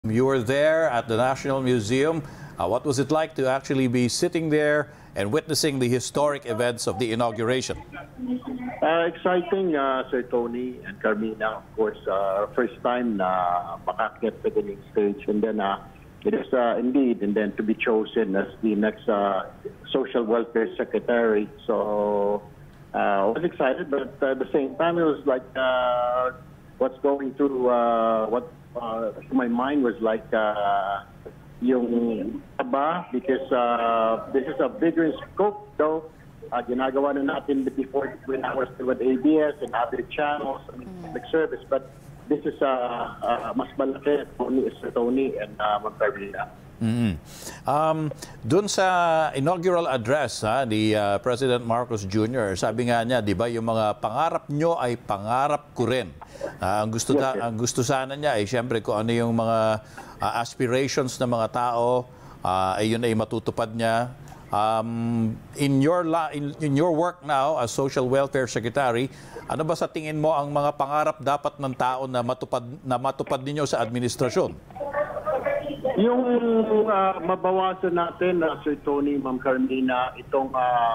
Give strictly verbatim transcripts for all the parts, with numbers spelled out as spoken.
You were there at the National Museum. Uh, what was it like to actually be sitting there and witnessing the historic events of the inauguration? Uh, exciting, uh, Sir Tony and Carmina. Of course, uh, first time na makakit sa galing stage. And then uh, it is uh, indeed, and then to be chosen as the next uh, Social Welfare Secretary. So uh, I was excited, but at the same time, it was like uh, what's going through, uh, what uh, my mind was like uh, yung aba, because uh, this is a bigger scope, though. Uh, ginagawa na natin before when I was still with A B S and other channels and public service, but this is uh, uh, mas malaki Tony, Sir Tony and uh, Magdalena. Mm-hmm. um, Doon sa inaugural address ha, ni uh, President Marcos Junior, sabi nga niya, di ba, yung mga pangarap nyo ay pangarap ko rin. Uh, ang, gusto Yes, ta, yes. ang gusto sana niya ay siyempre kung ano yung mga uh, aspirations ng mga tao, uh, ay yun ay matutupad niya. Um, in your la in, in your work now as Social Welfare Secretary, ano ba sa tingin mo ang mga pangarap dapat ng tao na matupad na matupad ninyo sa administrasyon? Yung uh, mabawasan natin, uh, Sir Tony, Ma'am Carmina, itong uh,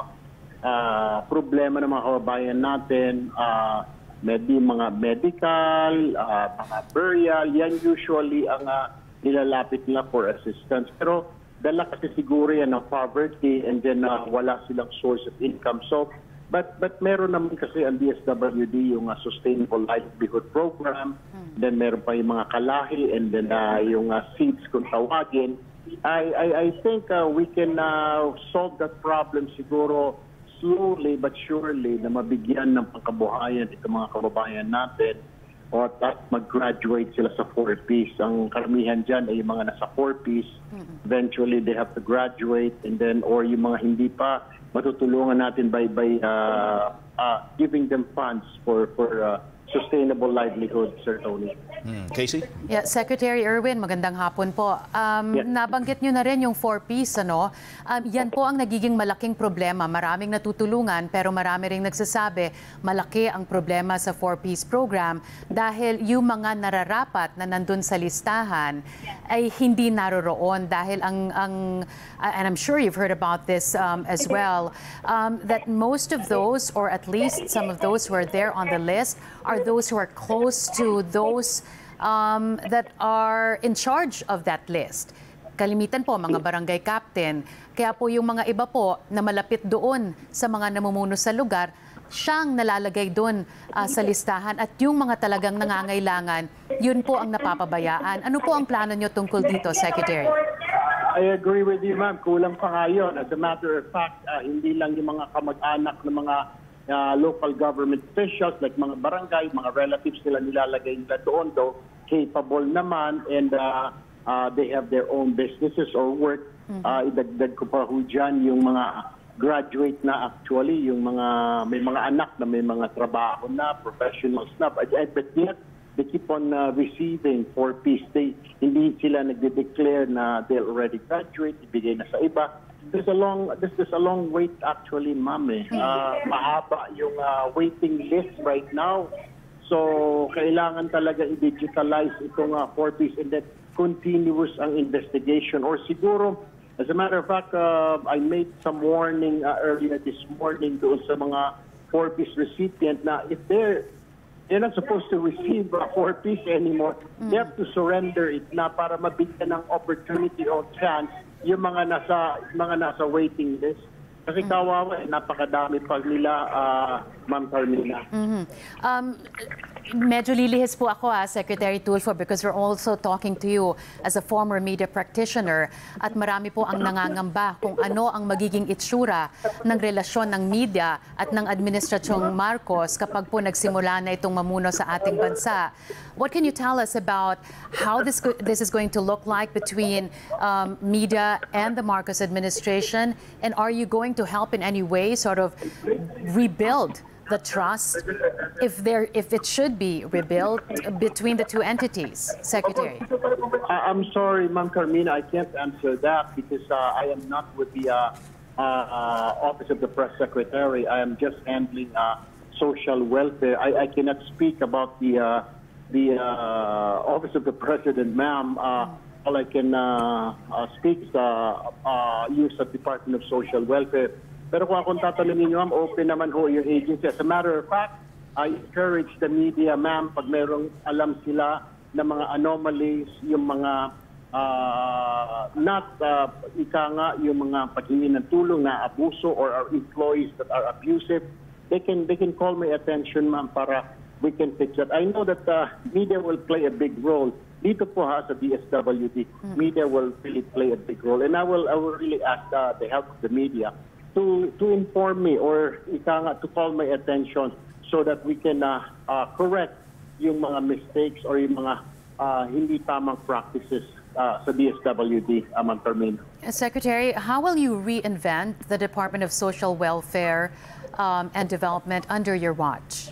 uh, problema ng mga kababayan natin, uh, maybe mga medical, uh, mga burial, yan usually ang uh, nilalapit nila for assistance. Pero dala kasi siguro yan ng poverty and then uh, wala silang source of income. So, but but meron naman kasi ang D S W D yung uh, Sustainable Livelihood Program, hmm. then meron pa yung mga kalahi and then uh, yung uh, seeds kung tawagin. I, I, I think uh, we can uh, solve that problem siguro slowly but surely na mabigyan ng pangkabuhayan itong mga kababayan natin o at mag-graduate sila sa four Ps. Ang karamihan dyan ay yung mga nasa four Ps. Eventually, they have to graduate and then, or yung mga hindi pa, matutulungan natin by by uh, uh, giving them funds for for uh, sustainable livelihood, Sir Tony. Hmm. Casey? Yeah, Secretary Erwin, magandang hapon po. Um, yeah. Nabanggit nyo na rin yung four Ps, ano? Um, yan po ang nagiging malaking problema. Maraming natutulungan pero marami ring nagsasabi malaki ang problema sa four Ps program dahil yung mga nararapat na nandun sa listahan ay hindi naroroon dahil ang, ang and I'm sure you've heard about this um, as well, um, that most of those, or at least some of those who are there on the list, are those who are close to those um, that are in charge of that list. Kalimitan po, mga barangay captain. Kaya po yung mga iba po na malapit doon sa mga namumuno sa lugar, siyang nalalagay doon uh, sa listahan at yung mga talagang nangangailangan, yun po ang napapabayaan. Ano po ang plano nyo tungkol dito, Secretary? I agree with you, ma'am. Kulang pa nga yun. As a matter of fact, uh, hindi lang yung mga kamag-anak ng mga uh, local government officials, like mga barangay, mga relatives nila nilalagay nila doon, though capable naman and uh, uh, they have their own businesses or work. Mm-hmm. uh, idagdag ko pa ho dyan yung mga graduate na actually, yung mga may mga anak na may mga trabaho na, professionals na, but yet they keep on uh, receiving four Ps. They, hindi sila nagde-declare na they'll already graduate, ibigay na sa iba. There's a long, there's, there's a long wait actually, ma'am. Eh. Uh, mahaba yung uh, waiting list right now. So, kailangan talaga i-digitalize itong uh, four Ps and then continuous ang investigation. Or siguro, as a matter of fact, uh, I made some warning uh, earlier this morning doon sa mga four Ps recipient na if they're they're not supposed to receive uh, four Ps anymore, mm. they have to surrender it na para mabigyan ng opportunity or chance yung mga nasa mga nasa waiting list. Kasi kawawa, eh, napakadami pag nila, uh, Ma'am Carmina. Mm-hmm. um, medyo lilihis po ako, ah, Secretary Tulfo, because we're also talking to you as a former media practitioner at marami po ang nangangamba kung ano ang magiging itsura ng relasyon ng media at ng Administrasyong Marcos kapag po nagsimula na itong mamuno sa ating bansa. What can you tell us about how this, this is going to look like between um, media and the Marcos administration, and are you going to help in any way sort of rebuild the trust, if there, if it should be rebuilt between the two entities, Secretary? I'm sorry, Ma'am Carmina, I can't answer that because uh, I am not with the uh, uh, uh, Office of the Press Secretary. I am just handling uh, social welfare. I, I cannot speak about the uh, the uh, Office of the President, ma'am, uh, all I can uh, uh, speak is uh, uh, use of Department of Social Welfare. Pero kung akong tatanungin niyo, ma'am, open naman ho yung agency. As a matter of fact, I encourage the media, ma'am, pag merong alam sila na mga anomalies, yung mga uh, not, uh, ika nga, yung mga paghingi ng tulong na abuso or our employees that are abusive, they can they can call my attention, ma'am, para we can fix that. I know that uh, media will play a big role. Dito po ha, sa D S W D, media will really play a big role. And I will, I will really ask uh, the help of the media to to inform me or ika nga, to call my attention so that we can uh, uh, correct yung mga mistakes or yung mga uh, hindi tamang practices uh, sa D S W D, uh, Ma'am Carmina. Secretary, how will you reinvent the Department of Social Welfare um, and Development under your watch?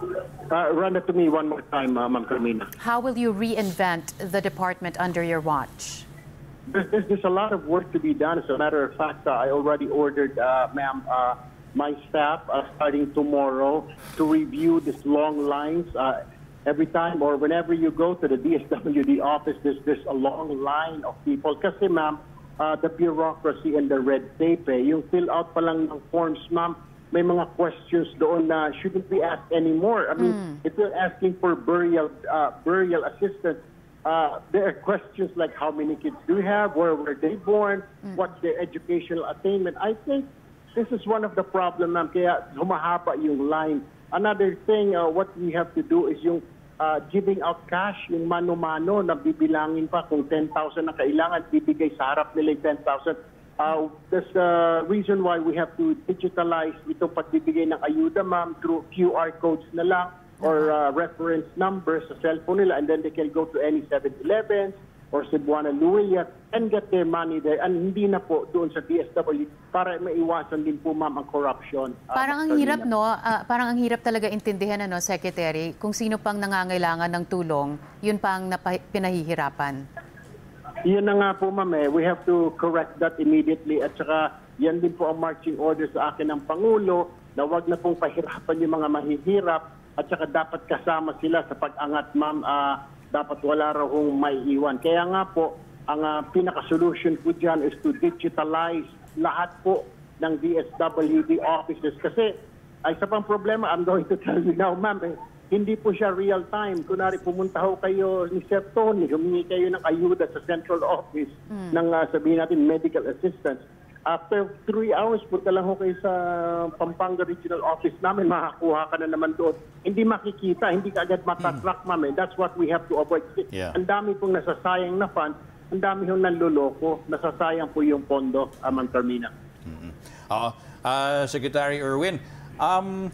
Uh, run it to me one more time, uh, Ma'am Carmina. How will you reinvent the department under your watch? There's, there's, there's a lot of work to be done. As a matter of fact, uh, I already ordered, uh, ma'am, uh, my staff uh, starting tomorrow to review these long lines. Uh, every time or whenever you go to the D S W D office, there's, there's a long line of people. Kasi, ma'am, uh, the bureaucracy and the red tape, eh, yung fill out pa lang ng forms, ma'am, may mga questions doon na shouldn't be asked anymore. I mean, mm. if you're asking for burial uh, burial assistance, uh, there are questions like how many kids do you have, where were they born, mm. what's their educational attainment. I think this is one of the problems, ma'am, kaya humahaba yung line. Another thing, uh, what we have to do is yung uh, giving out cash, yung mano-mano, na bibilangin pa kung ten thousand na kailangan, bibigay sa harap nila yung ten thousand. Uh, there's a reason why we have to digitalize itong pagbibigay ng ayuda, ma'am, through Q R codes na lang or uh, reference numbers sa cellphone nila, and then they can go to any seven eleven or Cebuana Luya and get their money there. And hindi na po doon sa D S W para maiwasan din po, ma'am, ang corruption. Uh, parang ang hirap, no? Uh, parang ang hirap talaga intindihan, ano, Secretary, kung sino pang nangangailangan ng tulong, yun pang napa- pinahihirapan. Yun na nga po, ma'am, eh. We have to correct that immediately. At saka, yan din po ang marching order sa akin ng Pangulo na wag na pong pahirapan yung mga mahihirap at saka dapat kasama sila sa pag-angat, ma'am. Uh, dapat wala raw hong may iwan. Kaya nga po, ang uh, pinaka-solution po dyan is to digitalize lahat po ng D S W D offices. Kasi, ay isa pang problema, I'm going to tell you now, ma'am, eh, hindi po siya real time. Kunwari pumunta ho kayo ni Sir Tony, humingi kayo ng ayuda sa central office mm. ng uh, sabihin natin medical assistance. After three hours, punta lang ho kayo sa Pampanga Regional Office namin, makakuha ka na naman doon. Hindi makikita, hindi ka agad matatrack, mm. ma'am. That's what we have to avoid. Yeah. Ang dami pong nasasayang na fund, ang dami hong nanloloko, nasasayang po yung pondo, uh, Ma'am Carmina. Mm-hmm. Uh, uh, Secretary Erwin, um,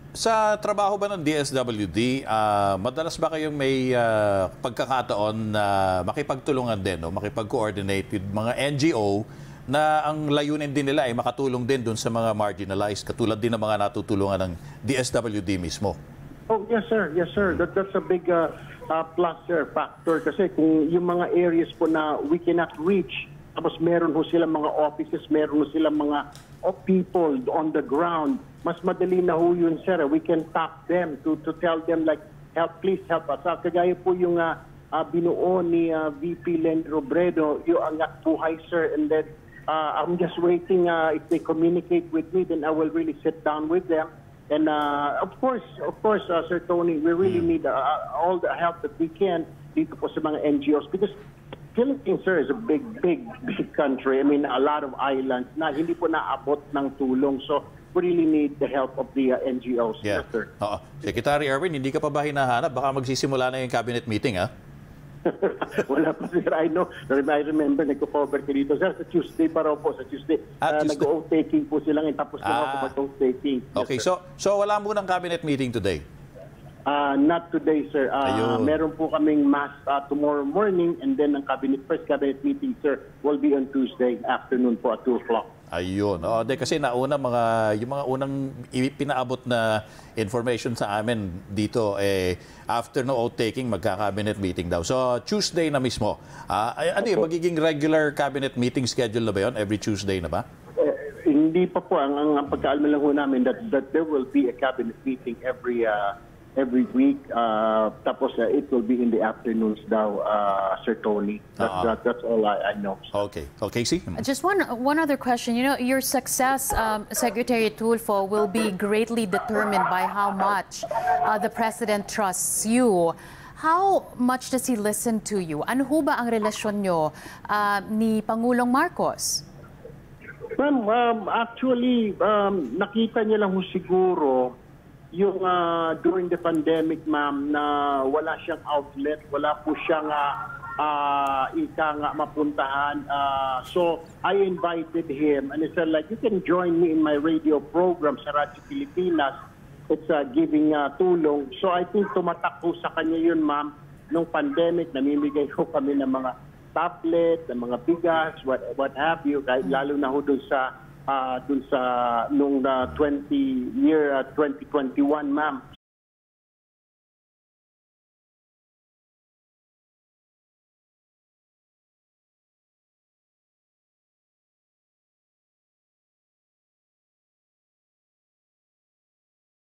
sa trabaho ba ng D S W D, uh, madalas ba kayong may uh, pagkakataon na makipagtulungan din, no? Makipag-coordinate with mga N G O na ang layunin din nila ay makatulong din dun sa mga marginalized, katulad din ng mga natutulungan ng D S W D mismo? Oh, yes, sir. Yes, sir. That, that's a big uh, uh, plus, sir, factor. Kasi kung yung mga areas po na we cannot reach, tapos meron ho silang mga offices, meron ho silang mga oh, people on the ground, mas madali na ho yun, sir. We can tap them to to tell them like, help, please help us. Uh, kagaya po yung uh, uh, binuo ni uh, V P Len Robredo, yung Angat Buhay, sir. And then uh, I'm just waiting uh, if they communicate with me, then I will really sit down with them. And uh, of course, of course, uh, Sir Tony, we really need uh, all the help that we can dito po sa mga N G Os because Philippines, sir, is a big, big, big country. I mean, a lot of islands na hindi po naabot ng tulong. So, we really need the help of the uh, N G Os, yeah. sir. Oo. Secretary Erwin, hindi ka pa ba hinahanap? Baka magsisimula na yung cabinet meeting, ha? Wala pa, sir. I know. I remember, nagko-cover ka dito, sir. Sa Tuesday pa raw po, sa Tuesday. Ah, uh, Tuesday. Nag-o-taking po sila ngayon. Tapos na ah. ako mag-o-taking. Yes, okay, sir. so so wala mo ng cabinet meeting today? Uh, not today, sir. Uh, meron po kaming mass uh, tomorrow morning and then ang cabinet, first cabinet meeting, sir, will be on Tuesday afternoon po at two o'clock. Ayun. O, de, kasi nauna mga, yung mga unang pinaabot na information sa amin dito, eh, after no outtaking, magka-cabinet meeting daw. So, Tuesday na mismo. Uh, ano yun, magiging regular cabinet meeting schedule na ba yun? Every Tuesday na ba? Uh, hindi pa po. Ang, ang pagkaalala lang ho namin that, that there will be a cabinet meeting every uh, every week. Uh, tapos uh, it will be in the afternoons daw, uh, Sir Tony. That's, Ah. that, that's all I, I know. Okay. Okay, Casey? Just one one other question. You know, your success, um, Secretary Tulfo, will be greatly determined by how much uh, the President trusts you. How much does he listen to you? Ano ho ba ang relasyon nyo uh, ni Pangulong Marcos? Ma'am, um, actually, um, nakita niya lang ho siguro yung uh, during the pandemic, ma'am, na wala siyang outlet, wala po siyang uh, uh, ika nga mapuntahan. Uh, so, I invited him and he said, like, you can join me in my radio program sa Radyo Pilipinas. It's uh, giving uh, tulong. So, I think tumatak po sa kanya yun, ma'am. Nung pandemic, namimigay ko kami ng mga tablet, ng mga bigas, what, what have you, kahit lalo na ho dun sa uh, dun sa nung uh, twenty year uh, twenty twenty-one, ma'am.